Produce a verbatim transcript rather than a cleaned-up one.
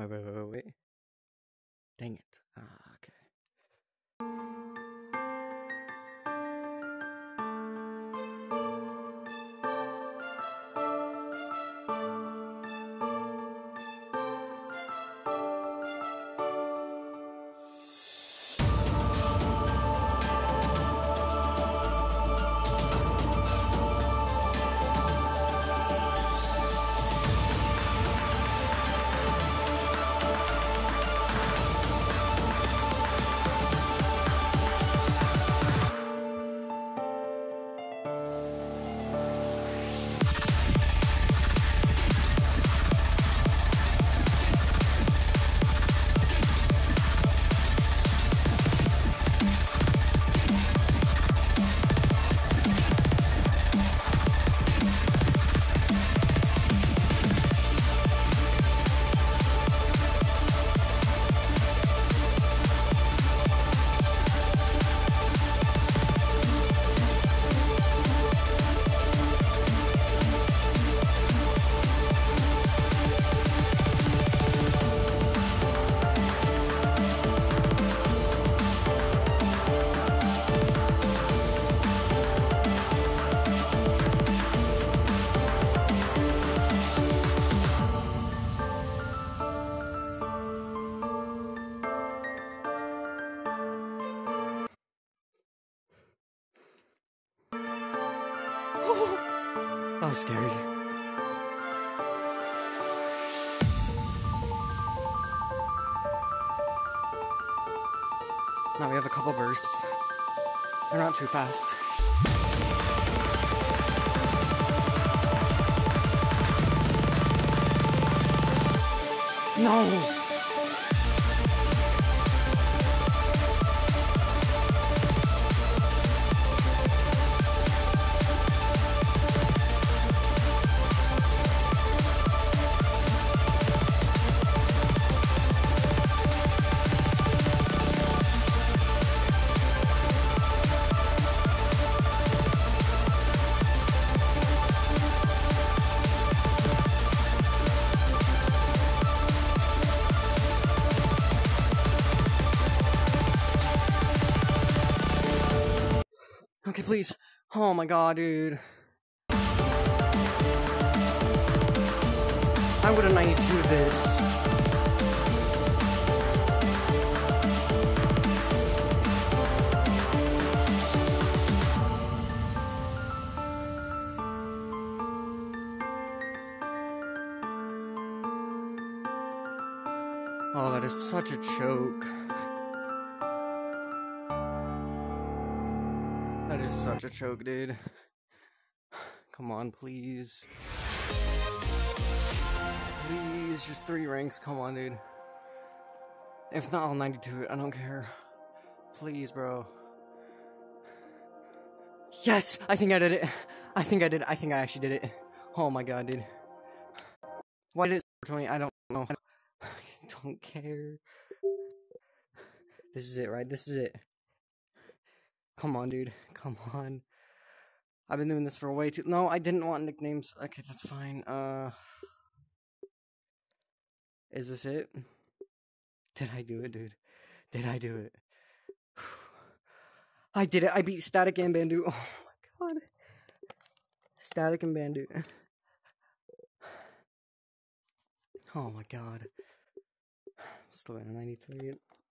Wait, wait, wait, wait, wait. Dang it. Ah, okay. That was scary. Now we have a couple bursts. They're not too fast. No! Okay, please. Oh my god, dude. I would have ninety-two'd this. Oh, that is such a choke. That is such a choke, dude. Come on, please. Please, just three ranks. Come on, dude. If not, I'll ninety-two it. I don't care. Please, bro. Yes! I think I did it. I think I did. I think I actually did it. Oh my god, dude. Why did it for twenty? I don't know. I don't, I don't care. This is it, right? This is it. Come on, dude. Come on. I've been doing this for way too... No, I didn't want nicknames. Okay, that's fine. Uh... Is this it? Did I do it, dude? Did I do it? I did it. I beat Static and Bandoot. Oh my god. Static and Bandoot. Oh my god. Still at ninety-three.